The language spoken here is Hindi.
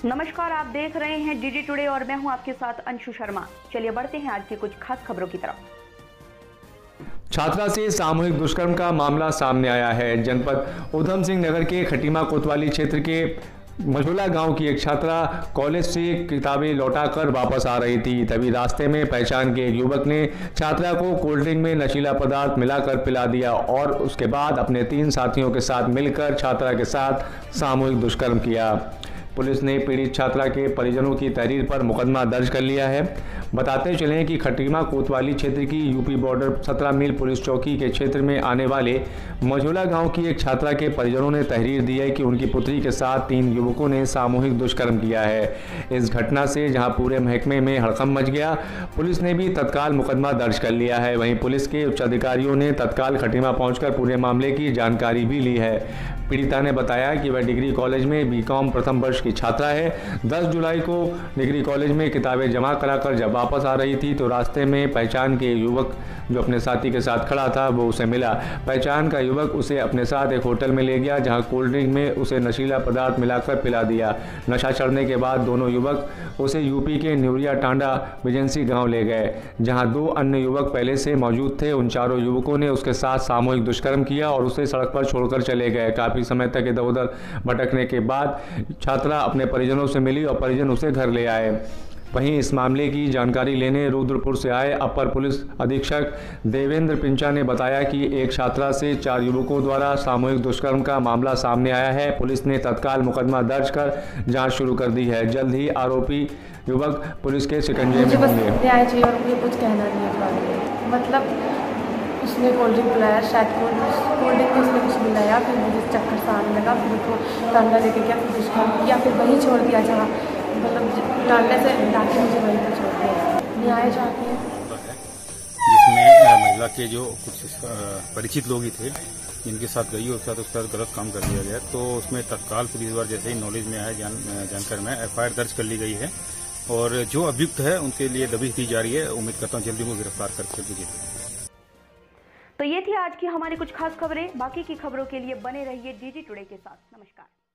नमस्कार, आप देख रहे हैं डीडी टुडे और मैं हूं आपके साथ अंशु शर्मा। चलिए बढ़ते हैं आज की कुछ खास खबरों की तरफ। छात्रा से सामूहिक दुष्कर्म का मामला सामने आया है। जनपद उधम सिंह नगर के खटीमा कोतवाली क्षेत्र के मझोला गांव की एक छात्रा कॉलेज से किताबें लौटाकर वापस आ रही थी। तभी रास्ते में पहचान के एक युवक ने छात्रा को कोल्ड ड्रिंक में नशीला पदार्थ मिलाकर पिला दिया और उसके बाद अपने 3 साथियों के साथ मिलकर छात्रा के साथ सामूहिक दुष्कर्म किया। पुलिस ने पीड़ित छात्रा के परिजनों की तहरीर पर मुकदमा दर्ज कर लिया है। बताते चलें कि खटीमा कोतवाली क्षेत्र की यूपी बॉर्डर 17 मील पुलिस चौकी के क्षेत्र में आने वाले मझोला गांव की एक छात्रा के परिजनों ने तहरीर दी है कि उनकी पुत्री के साथ 3 युवकों ने सामूहिक दुष्कर्म किया है। इस घटना से जहां पूरे महकमे में हड़कंप मच गया, पुलिस ने भी तत्काल मुकदमा दर्ज कर लिया है। वहीं पुलिस के उच्च अधिकारियों ने तत्काल खटीमा पहुंचकर पूरे मामले की जानकारी भी ली है। पीड़िता ने बताया कि वह डिग्री कॉलेज में बीकॉम प्रथम वर्ष की छात्रा है। 10 जुलाई को डिग्री कॉलेज में किताबें जमा कराकर जब वापस आ रही थी तो रास्ते में पहचान के युवक जो अपने साथी के साथ खड़ा था वो उसे मिला। पहचान का युवक उसे अपने साथ एक होटल में ले गया, जहां कोल्ड ड्रिंक में उसे नशीला पदार्थ मिलाकर पिला दिया। नशा चढ़ने के बाद दोनों युवक उसे यूपी के न्यूरिया टांडा विजेंसी गांव ले गए, जहां 2 अन्य युवक पहले से मौजूद थे। उन चारों युवकों ने उसके साथ सामूहिक दुष्कर्म किया और उसे सड़क पर छोड़कर चले गए। काफी समय तक इधर उधर भटकने के बाद छात्रा अपने परिजनों से मिली और परिजन उसे घर ले आए। वहीं इस मामले की जानकारी लेने रुद्रपुर से आए अपर पुलिस अधीक्षक देवेंद्र पिंचा ने बताया कि एक छात्रा से 4 युवकों द्वारा सामूहिक दुष्कर्म का मामला सामने आया है। पुलिस ने तत्काल मुकदमा दर्ज कर जांच शुरू कर दी है। जल्द ही आरोपी युवक पुलिस के शिकंजे में होंगे। न्याय चाहिए और मुझे कुछ कहना नहीं है इस बारे में। मतलब उसने कोल्ड ड्रिंक पिलाया, शायद कोल्ड ड्रिंक में उसने कुछ मिलाया, फिर मुझे चक्कर सा आने लगा, फिर उसको टांडा लेके गया, फिर दुष्कर्म किया, फिर वहीं छोड़ दिया जहाँ मतलब टांडा से लाके मुझे वहीं पर छोड़ दिया। न्याय चाहते हैं जिसमें महिला के जो कुछ परिचित लोग ही थे जिनके साथ गई उसके साथ गलत काम कर दिया गया, तो उसमें तत्काल पुलिस द्वारा जैसे ही नॉलेज में आया जानकर में FIR दर्ज कर ली गई है और जो अभियुक्त है उनके लिए दबिश दी जा रही है। उम्मीद करता हूँ जल्दी वो गिरफ्तार करके मुझे। तो ये थी आज की हमारी कुछ खास खबरें। बाकी की खबरों के लिए बने रहिए डीडी टुडे के साथ। नमस्कार।